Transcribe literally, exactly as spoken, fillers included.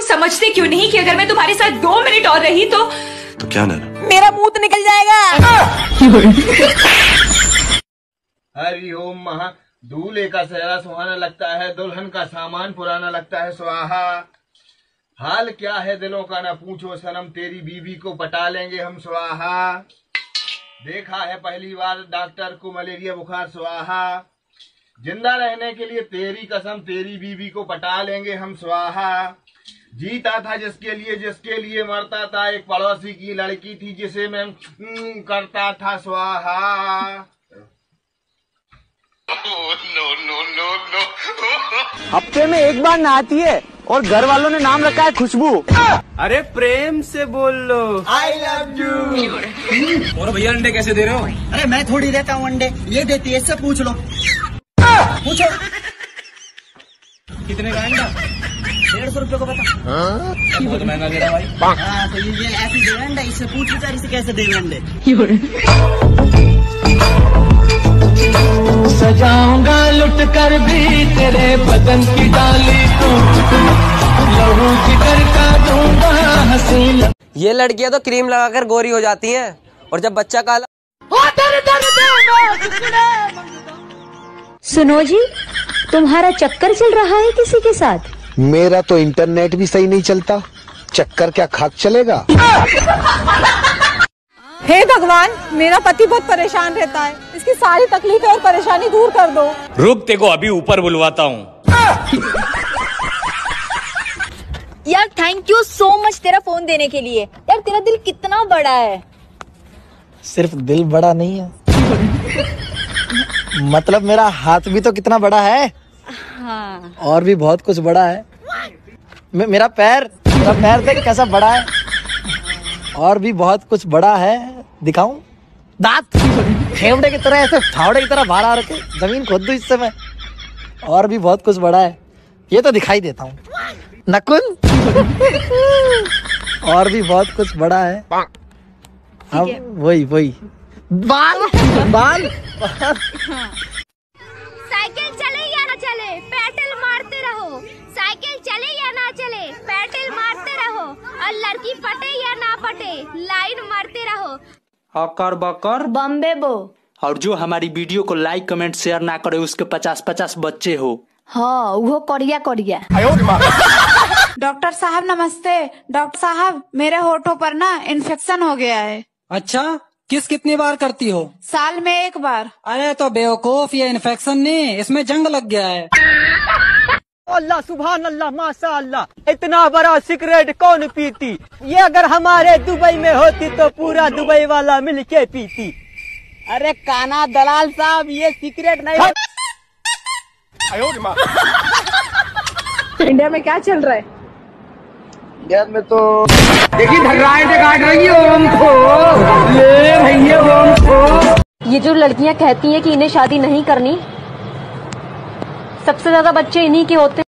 समझते क्यों नहीं कि अगर मैं तुम्हारे साथ दो मिनट और रही तो तो क्या नैना, मेरा मुंह निकल जाएगा। हरि ओम महा। दूल्हे का सेहरा सुहाना लगता है, दुल्हन का सामान पुराना लगता है। स्वाहा। हाल क्या है दिलों का न पूछो सनम, तेरी बीवी को पटा लेंगे हम। स्वाहा। देखा है पहली बार डॉक्टर को मलेरिया बुखार। स्वाहा। जिंदा रहने के लिए तेरी कसम, तेरी बीवी को पटा लेंगे हम। स्वाहा। जीता था जिसके लिए, जिसके लिए मरता था, एक पड़ोसी की लड़की थी जिसे मैं करता था। स्वाहा। No no no no. हफ्ते में एक बार नहाती है और घर वालों ने नाम रखा है खुशबू। अरे प्रेम से बोल लो आई लव यू। और भैया अंडे कैसे दे रहे हो? अरे मैं थोड़ी देता हूँ अंडे, ये देती है, इससे पूछ लो। पूछो कितने का अंडा? डेढ़ सौ रुपये को बता। बहुत महंगा दे रहा भाई। हाँ तो ये ऐसे दे रहा अंडा, इससे पूछ बेचारी से कैसे दे रहे अंडे। सजाऊंगा लुट कर भी तेरे बदन की डाली को, लहू जिगर का दूंगा हसीन। ये लड़कियां तो क्रीम लगाकर गोरी हो जाती हैं और जब बच्चा काला। सुनो जी, तुम्हारा चक्कर चल रहा है किसी के साथ? मेरा तो इंटरनेट भी सही नहीं चलता, चक्कर क्या खाक चलेगा। हे भगवान, मेरा पति बहुत परेशान रहता है, इसकी सारी तकलीफें और परेशानी दूर कर दो। रुक, तेको अभी ऊपर बुलवाता हूँ। यार थैंक यू सो मच तेरा फोन देने के लिए। यार तेरा दिल कितना बड़ा है। सिर्फ दिल बड़ा नहीं है, मतलब मेरा हाथ भी तो कितना बड़ा है। हाँ। और भी बहुत कुछ बड़ा है। मे, मेरा पैर मेरा पैर देख कैसा बड़ा है। और भी बहुत कुछ बड़ा है, दिखाऊं? दांत फेवड़े की तरह, ऐसे फावड़े की तरह बाहर आ रखे, जमीन खोद दूं इससे मैं। और भी बहुत कुछ बड़ा है, ये तो दिखाई देता हूँ। नकुन। और भी बहुत कुछ बड़ा है। अब वही वही बाल बाल। साइकिल चले या ना चले, पेडल मारते रहो। साइकिल चले या ना चले, पेडल मारते रहो। और लड़की पटे या ना पटे, लाइन मारते रहो। हकर बकर बम्बे बो। और जो हमारी वीडियो को लाइक कमेंट शेयर ना करे उसके पचास पचास बच्चे हो। हाँ वो करिया करिया। डॉक्टर साहब नमस्ते। डॉक्टर साहब मेरे होठों पर ना इन्फेक्शन हो गया है। अच्छा, किस कितनी बार करती हो? साल में एक बार। अरे तो बेवकूफ, ये इन्फेक्शन नहीं, इसमें जंग लग गया है। अल्लाह सुभान अल्लाह माशा अल्लाह। इतना बड़ा सिगरेट कौन पीती? ये अगर हमारे दुबई में होती तो पूरा दुबई वाला मिल के पीती। अरे काना दलाल साहब, ये सिगरेट नहीं। इंडिया में क्या चल रहा है? इंडिया में तो देखिए धर्राएं काट रही हो हमको, ले भैया हमको। ये जो लड़कियां कहती हैं कि इन्हें शादी नहीं करनी, सबसे ज्यादा बच्चे इन्हीं के होते हैं।